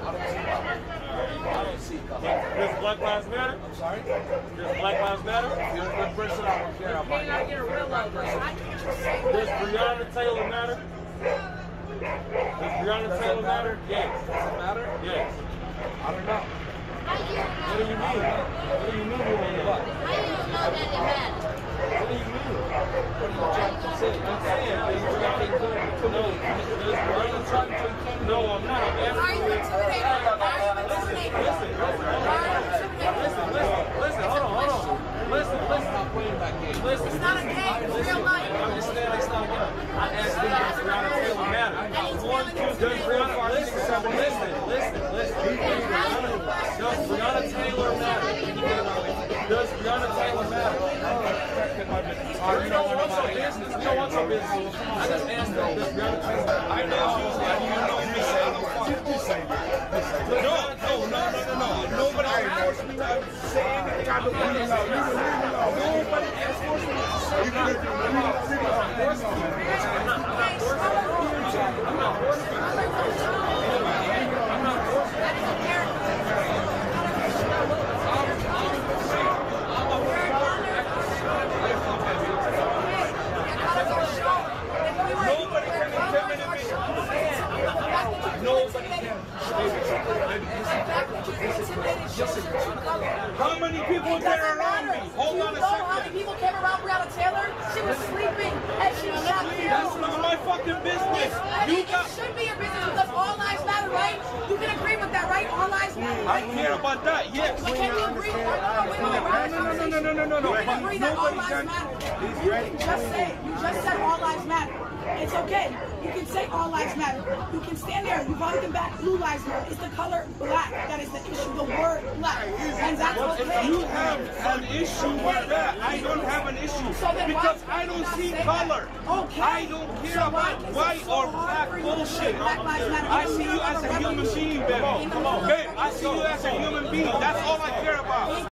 I don't see color. Does Black Lives Matter? I'm sorry? Does Black Lives Matter? If you're a good person, I don't care about you. Does Breonna Taylor matter? Does Breonna Taylor matter? Yes. Does it matter? Yes. I don't know. What do you mean? What do you mean? What? How do you know that it matters? What do you mean? What are you trying to say? I'm saying, is Breonna No, I'm not. I'm asking Are you you. intimidated? Are you intimidated? Listen, hold on. Listen. Stop playing that game. Listen. It's not a game, it's real life. I understand it's not a game. I asked you, does Breonna Taylor matter? Does Breonna, listen. Does Breonna Taylor matter? Does Breonna Taylor matter? We don't want your business. We don't want your business. I just asked them, does Breonna Taylor matter? I know you say No. Nobody forced me to say anything I don't want to know. Nobody forced me to say anything. I'm not forcing you. Nobody can intimidate me. Nobody can. How many people there around me? Hold on a How many second. people came around Breonna Taylor? She was sleeping and she was shot That's killed. not my fucking business. It should be your business because all lives matter, right? You can agree with that, right? All lives matter, I right? care about that, yes. But can we agree? No. We can agree that all lives matter. You just said all lives matter. It's okay. You can say all lives matter. You can stand there. You've already been back. Blue lives matter. It's the color black that is the issue. The word black. And that's Well, okay. if you have an issue with that, I don't have an issue. So then Because why I don't not see say color. that? Okay. I don't care So why about is it white so or hard black for you to say bullshit. Black Lives Matter? I see you as a human being, baby. Babe, I see you as a human being. That's all I care about.